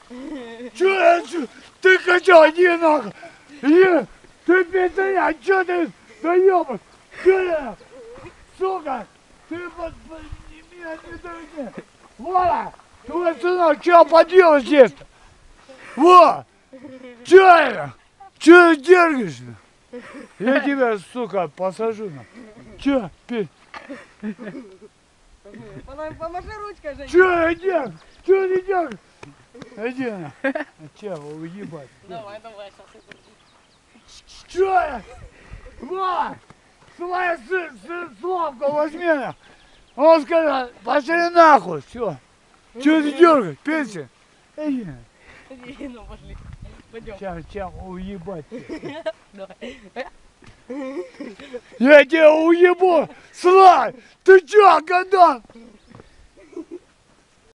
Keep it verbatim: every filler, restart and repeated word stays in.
Че я, чё? Ты хотел, иди нахуй. Иди. Ты пизда, че ты, да ёбан. Че я, сука, ты под, под, меня не доведи. Вова, твой сынок, что поделал здесь-то? Во, че я, че ты дергаешься? Я тебя, сука, посажу на. Че, пи? Помаши ручкой, Женя. Че, иди, че ты делаешь? Иди на. Че, уебать. Давай, давай, сейчас. Че я? Во, своя Славка возьми на. Он сказал, пошли нахуй, все. Че ты дергаешь, пенсия? Иди на. Иди, ну пошли. Пойдем. Сейчас, сейчас, уебать. Давай. Я тебя уебу! Славь! Ты чё, Гадон?